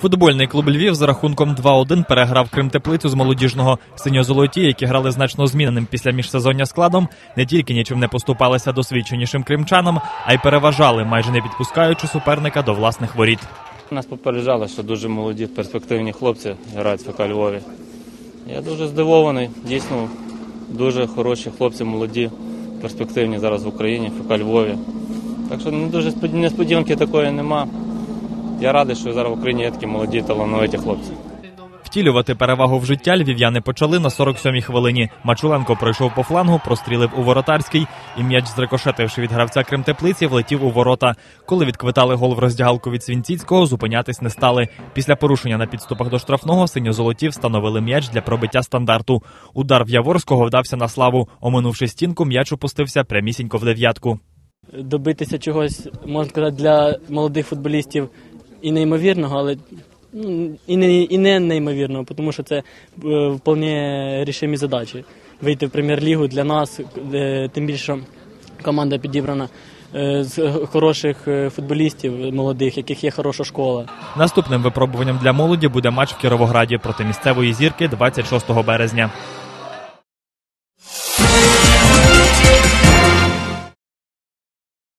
Футбольний клуб «Львів» за рахунком 2-1 переграв Кримтеплицю з молодіжного. Синьо-золоті, які грали значно зміненим після міжсезоння складом, не тільки нічим не поступалися досвідченішим кримчанам, а й переважали, майже не підпускаючи суперника до власних воріт. Нас попереджали, що дуже молоді, перспективні хлопці грають в ФК Львові. Я дуже здивований, дійсно, дуже хороші хлопці, молоді, перспективні зараз в Україні, в ФК Львові. Так що дуже несподіванки такої нема. Я радий, що зараз в Україні є такі молоді, талановиті хлопці. Втілювати перевагу в життя львів'яни почали на 47-й хвилині. Мачуленко пройшов по флангу, прострілив у воротарський, і м'яч, зрикошетивши від гравця Кримтеплиці, влетів у ворота. Коли відквитали гол в роздягалку від Свінціцького, зупинятись не стали. Після порушення на підступах до штрафного синьо-золоті встановили м'яч для пробиття стандарту. Удар в Яворського вдався на славу. Оминувши стінку, м'яч опустився прямісінько в дев'ятку. Добитися чогось, можна сказати, для молодих футболістів і неймовірного, але і не неймовірного, тому що це вполне рішимі задачі. Вийти в прем'єр-лігу для нас, тим більше команда підібрана з хороших футболістів молодих, яких є хороша школа. Наступним випробуванням для молоді буде матч в Кіровограді проти місцевої зірки 26 березня.